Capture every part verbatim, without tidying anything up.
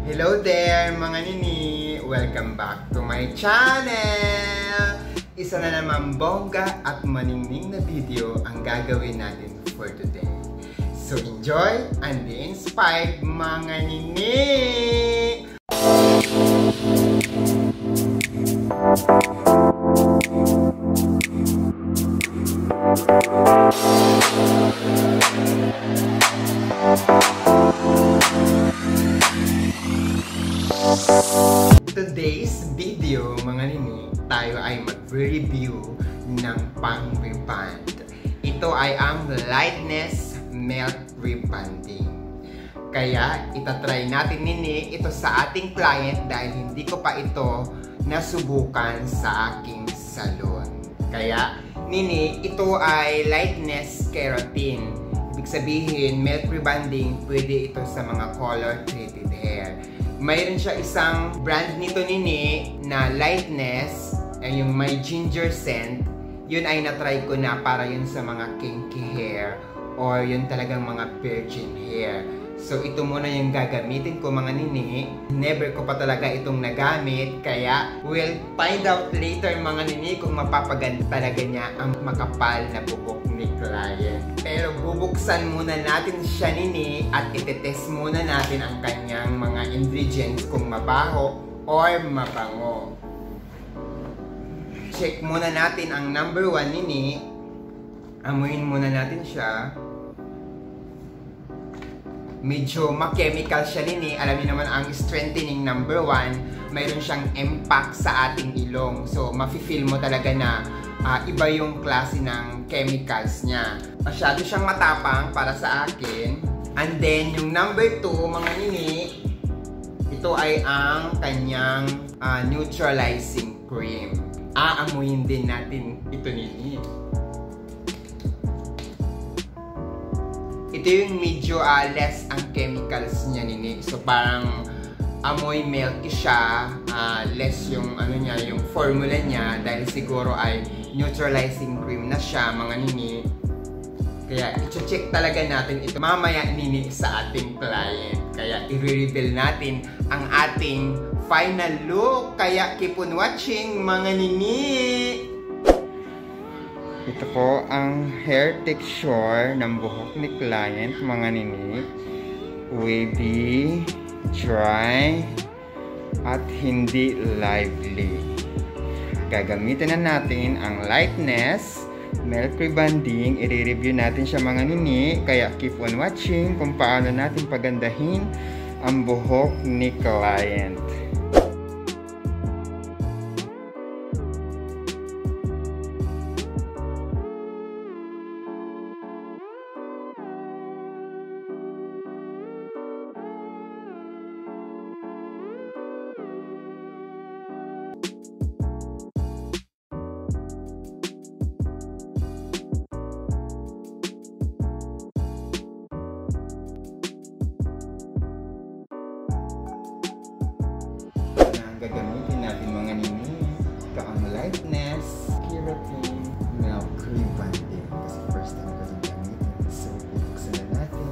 Hello there mga nini! Welcome back to my channel! Isa na naman bongga at maningning na video ang gagawin natin for today. So enjoy and be inspired mga nini! Today's video mga nini, tayo ay mag-review ng pang-reband. Ito ay ang Lightness Melt Rebanding. Kaya itatry natin nini ito sa ating client dahil hindi ko pa ito nasubukan sa aking salon. Kaya nini, ito ay Lightness Keratin. Ibig sabihin, melt rebanding, pwede ito sa mga color treated hair. Mayroon siya isang brand nito nini na Lightness, ay yung may ginger scent. Yun ay na-try ko na para yun sa mga kinky hair or yun talagang mga virgin hair. So ito muna yung gagamitin ko mga nini. Never ko pa talaga itong nagamit, kaya we'll find out later mga nini kung mapapaganda talaga niya ang makapal na buhok ni client. Pero bubuksan muna natin siya nini at itetest muna natin ang kanyang mga ingredients kung mabaho or mabango. Check muna natin ang number one nini. Amuin muna natin siya. Medyo ma-chemical siya nini. Alam niyo naman ang strengthening number one, mayroon siyang impact sa ating ilong. So, mafe-feel mo talaga na uh, iba yung klase ng chemicals niya. Masyado siyang matapang para sa akin. And then, yung number two, mga nini, ito ay ang kanyang uh, neutralizing cream. Aamuyin din natin ito nini. Ito yung medyo uh, less ang chemicals niya nini. So parang amoy milky siya, uh, less yung ano niya, yung formula niya dahil siguro ay neutralizing cream na siya mga nini. Kaya i-check talaga natin ito mamaya nini sa ating client. Kaya i-reveal natin ang ating final look. Kaya keep on watching mga nini. Ito po ang hair texture ng buhok ni client mga nini. Wavy, dry, at hindi lively. Gagamitin na natin ang Lightness Melt Rebanding. I-review natin siya mga nini. Kaya keep on watching kung paano natin pagandahin ang buhok ni client. Gagamitin natin mga nini. Ito ang Lightness Keratin Melt Rebanding. Kasi first time ko itong gamitin. So, bubuksan na natin.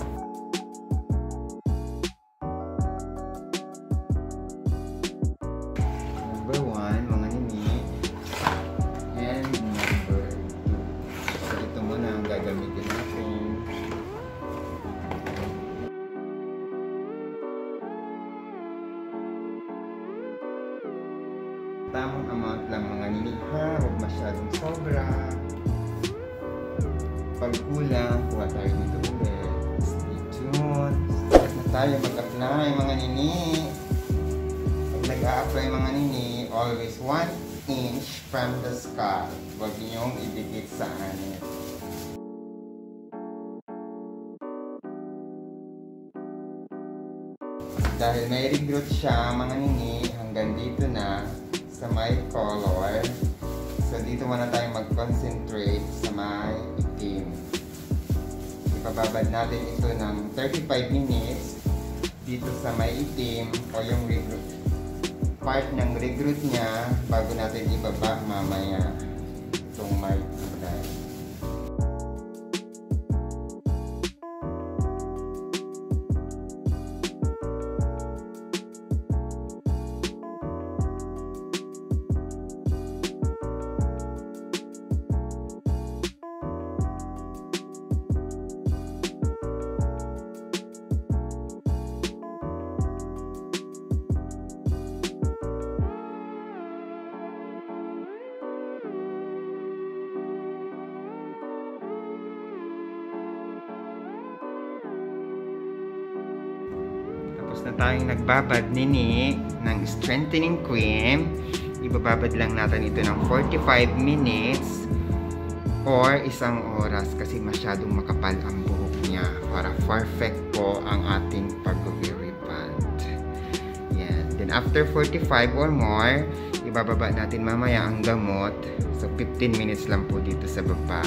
Number one, mga nini. And number two. So, ito muna ang gagamitin natin. Tamang amount lang mga nini ha, huwag masyadong sobra. Pag kulang, kuha tayo dito ulit. Stay tuned. Start na tayo mag-apply mga nini. Pag nag-a-apply mga nini, always one inch from the scalp. Huwag niyong idikit sa anit. Dahil may regrowth siya mga nini, hanggang dito na sa may color. So dito muna tayo mag-concentrate sa may itim. Ipababad natin ito ng thirty-five minutes dito sa may itim o yung regrowth. Part ng regrowth niya bago natin ibaba mamaya itong may kulay. Tapos na tayong nagbabad nini ng strengthening cream. Ibababad lang natin ito ng forty-five minutes or isang oras kasi masyadong makapal ang buhok niya para perfect po ang ating pag-reband. Yan. Then after forty-five or more, ibababa natin mamaya ang gamot. So fifteen minutes lang po dito sa baba.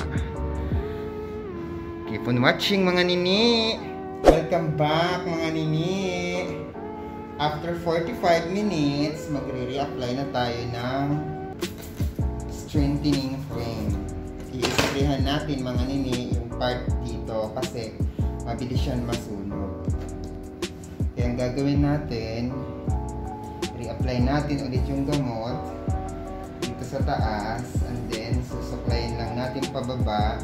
Keep on watching mga nini! Welcome back mga nini! After forty-five minutes, magre-reapply na tayo ng strengthening cream. I-sprayhan natin mga nini yung part dito kasi mabilis siyang masunog. Kaya ang gagawin natin, re-apply natin ulit yung gamot dito sa taas and then susuklayin lang natin pababa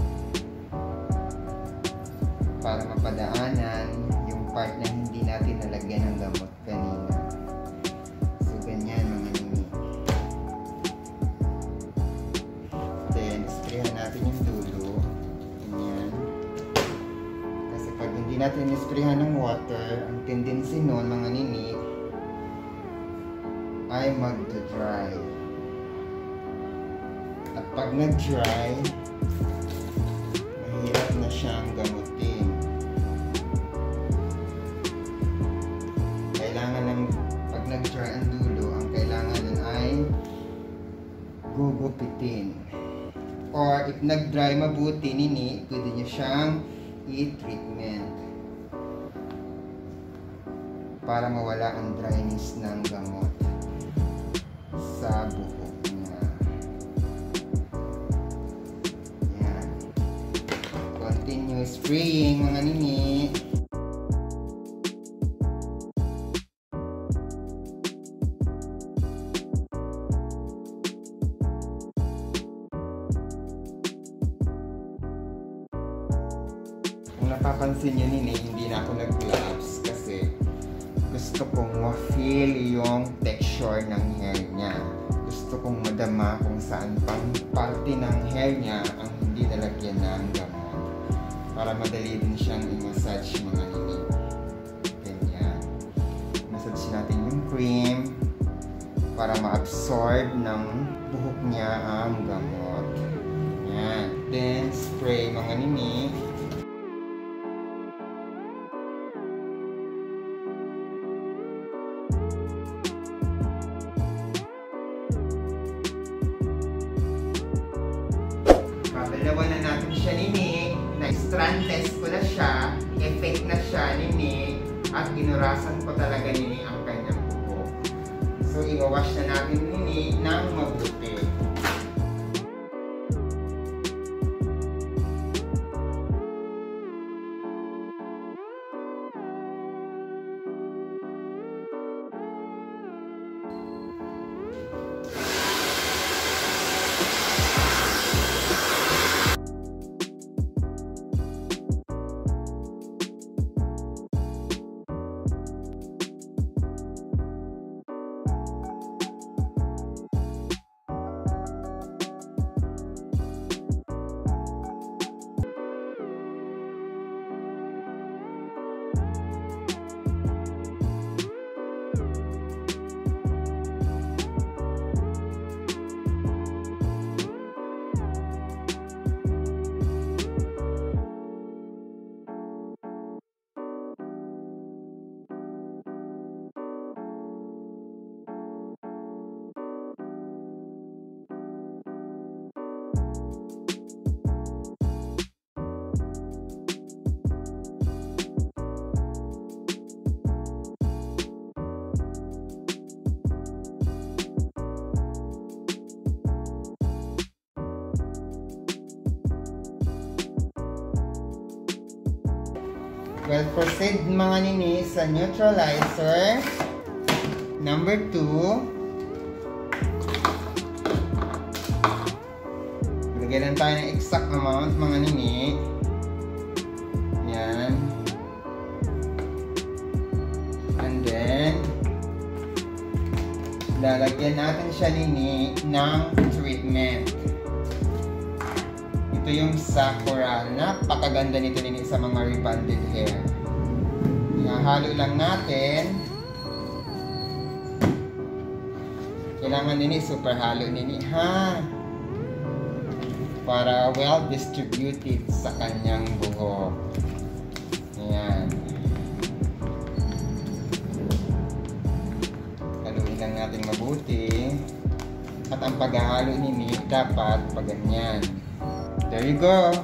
para mapadaanan yung part na hindi natin nalagyan ng gamot kanina. So, ganyan mga nini. Then, sprayhan natin yung dulo. Ganyan. Kasi pag hindi natin isprayhan ng water, ang tendency nun mga nini ay mag-dry. At pag nag-dry, mahirap na siyang gamutin. Kailangan ng, pag nag-dry ang dulo, ang kailangan nun ay gugupitin. Or if nag-dry mabuti nini, pwede nyo siyang i-treatment para mawala ang dryness ng gamot sa buhok niya. Yan. Continue spraying mga nini. Kung napapansin nyo nini, hindi na ako nag-gloves kasi gusto kong ma-feel yung texture ng hair niya. Gusto kong madama kung saan pang parte ng hair niya ang hindi nalagyan ng gamot. Para madali din siyang i-massage mga nini. Ganyan. Massage natin yung cream para ma-absorb ng buhok niya ang gamot. Yan. Then, spray mga nini. Dalawa na natin siya nini, na-strand test ko na siya, effect na siya nini, at ginurasan ko talaga nini ang kanyang buhok. So, i-wash na natin nini ng mabuti. Well, proceed mga nini sa neutralizer. Number two. Lagyan lang tayo ng exact amount mga nini. Yan. And then, lalagyan natin siya nini ng treatment. Ito yung Sakura. Napakaganda nito nini sa mga rebonded hair. Yan. Halo lang natin. Kailangan nini super halo nini ha. Para well distributed sa kanyang buhok. Ayan. Haluin lang natin mabuti. At ang paghahalo nini dapat paganyan. There you go.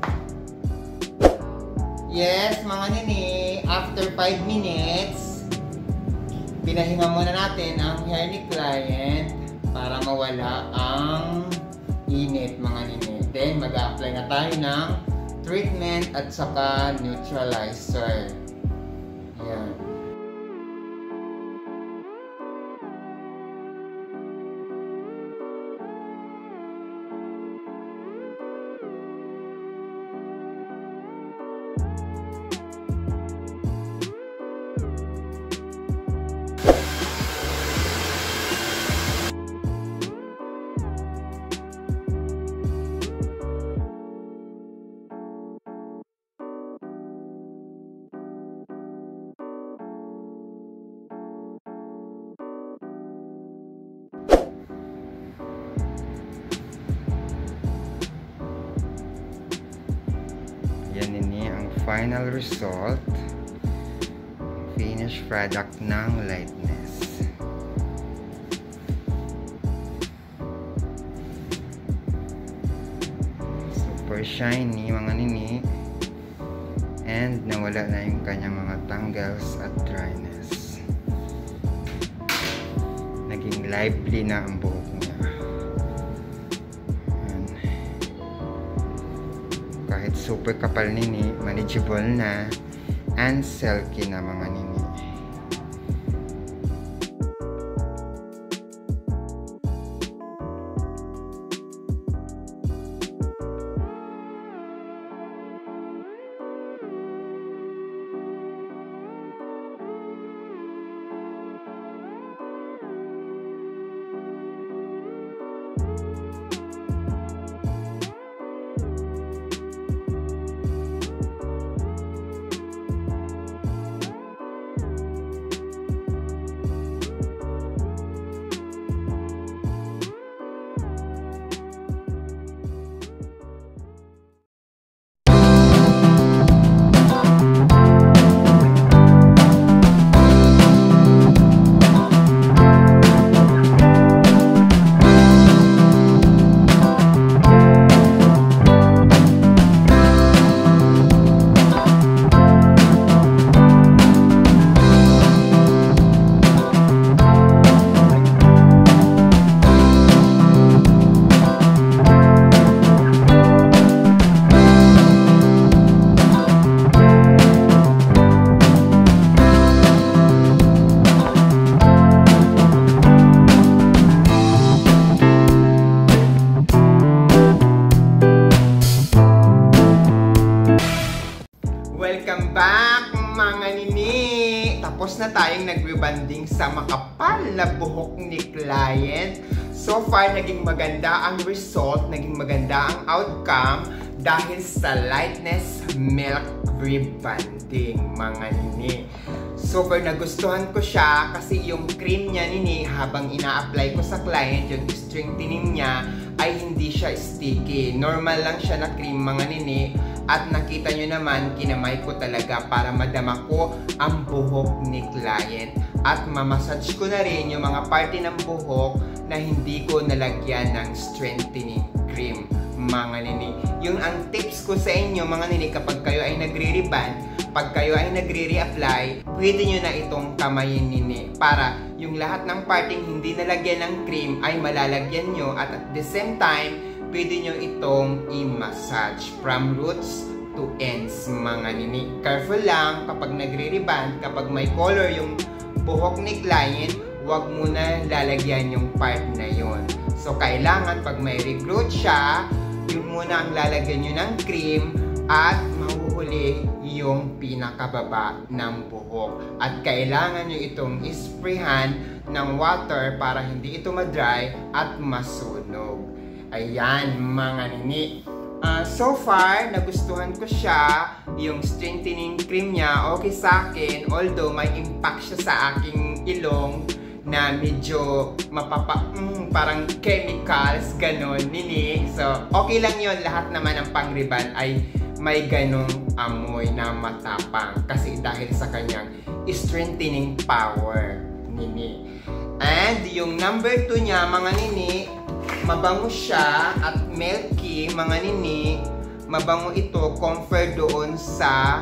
Yes, mga nini, after five minutes, pinahinga muna natin ang hair ni client para mawala ang init, mga nini. Then, mag-a-apply na tayo ng treatment at saka neutralizer. Ayan. Yan ini ang final result, finished product ng lightness. Super shiny, mga nini, and nawala na yung kanyang mga tangles at dryness. Naging lively na ang buhok niya. Kahit super kapal nini, manageable na and silky na, mga nini. Welcome back, mga nini! Tapos na tayong nag-rebanding sa makapal na buhok ni client. So far, naging maganda ang result, naging maganda ang outcome dahil sa lightness milk rebanding, mga nini. Super nagustuhan ko siya kasi yung cream niya, nini, habang ina-apply ko sa client, yung strengthening niya ay hindi siya sticky. Normal lang siya na cream, mga nini. At nakita nyo naman, kinamay ko talaga para madama ko ang buhok ni client. At mamassage ko na rin yung mga parte ng buhok na hindi ko nalagyan ng strengthening cream, mga nini. Yung ang tips ko sa inyo, mga nini, kapag kayo ay nagre-reband, pag kayo ay nagre-reapply, pwede nyo na itong kamayin, nini. Para yung lahat ng parting hindi nalagyan ng cream ay malalagyan nyo. At at the same time, pwede nyo itong i-massage from roots to ends, mga nini. Careful lang kapag nagre-reband, kapag may color yung buhok ni client, huwag muna lalagyan yung part na yon. So, kailangan pag may regrowth siya, yun muna ang lalagyan nyo ng cream at mahuhuli yung pinakababa ng buhok. At kailangan nyo itong isprayhan ng water para hindi ito madry at masunog. Ayan, mga nini. Uh, so far, nagustuhan ko siya. Yung strengthening cream niya, okay sa akin. Although, may impact siya sa aking ilong na medyo mapapa... Mm, parang chemicals, ganon, nini. So, okay lang yun. Lahat naman ng pang-riban ay may ganong amoy na matapang. Kasi dahil sa kanyang strengthening power, nini. And yung number two niya, mga nini, mabango siya at milky, mga nini. Mabango ito compare doon sa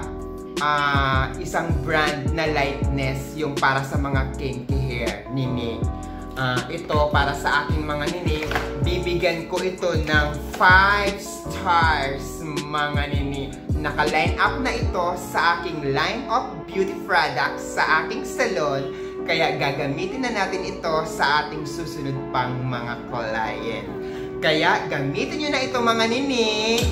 uh, isang brand na lightness, yung para sa mga kinky hair, nini. Uh, ito para sa aking mga nini, bibigyan ko ito ng five stars, mga nini. Naka-line up na ito sa aking line of beauty products sa aking salon. Kaya gagamitin na natin ito sa ating susunod pang mga client. Kaya gamitin nyo na ito, mga nini.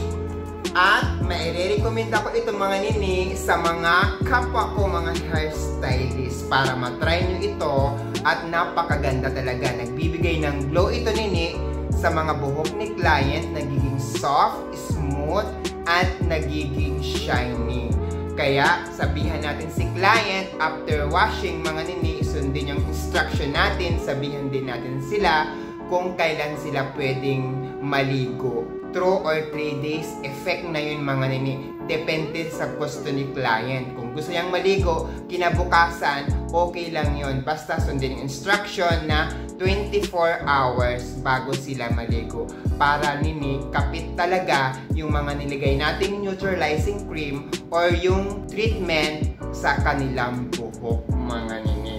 At maire-recommend ako ito, mga nini, sa mga kapwa ko, mga hairstylist, para matry nyo ito. At napakaganda talaga. Nagbibigay ng glow ito, nini, sa mga buhok ni client. Nagiging soft, smooth, at nagiging shiny. Kaya sabihan natin si client after washing, mga nini, sundin yung instruction natin, sabihan din natin sila kung kailan sila pwedeng maligo. two or three days effect na yun, mga nini. Depende sa gusto ni client. Kung gusto niyang maligo, kinabukasan, okay lang yun. Basta sundin yung instruction na twenty-four hours bago sila maligo. Para, nini, kapit talaga yung mga niligay nating neutralizing cream or yung treatment sa kanilang buhok, mga nini.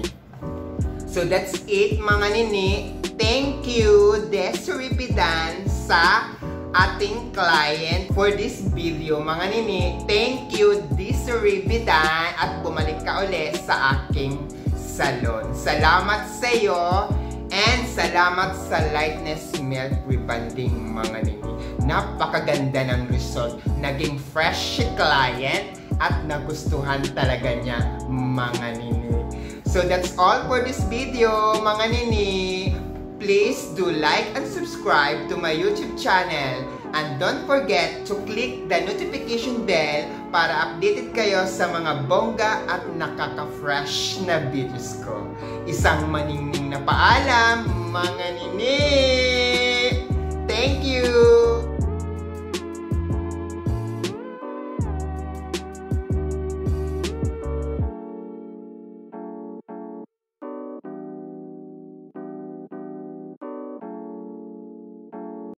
So that's it, mga nini. Thank you, Desiree Bidan, sa ating client for this video, mga nini. Thank you, Desiree Bidan, at bumalik ka ulit sa aking salon. Salamat sa iyo, and salamat sa Lightness Milk Rebonding, mga nini. Napakaganda ng result. Naging fresh si client at nagustuhan talaga niya, mga nini. So that's all for this video, mga nini. Please do like and subscribe to my YouTube channel. And don't forget to click the notification bell para updated kayo sa mga bongga at nakaka-fresh na videos ko. Isang maningning na paalam, mga nini!